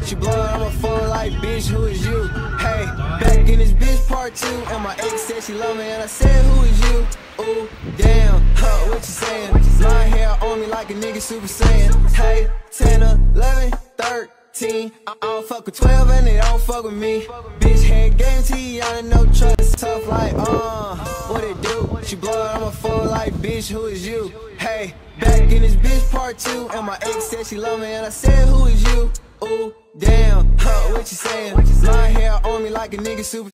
She blow it on my phone like, bitch, who is you? Hey, back in this bitch part 2, and my ex said she love me, and I said, who is you? Ooh, damn, huh, what you saying? My hair on me like a nigga Super Saiyan. Hey, 10, 11, 13, I don't fuck with 12 and they don't fuck with me. Bitch had game to you, I know trust tough like, what it do? She blow it on my phone like, bitch, who is you? Hey, back in this bitch part 2, and my ex said she love me, and I said, who is you? Ooh, damn, huh, what you saying? My hair on me like a nigga Super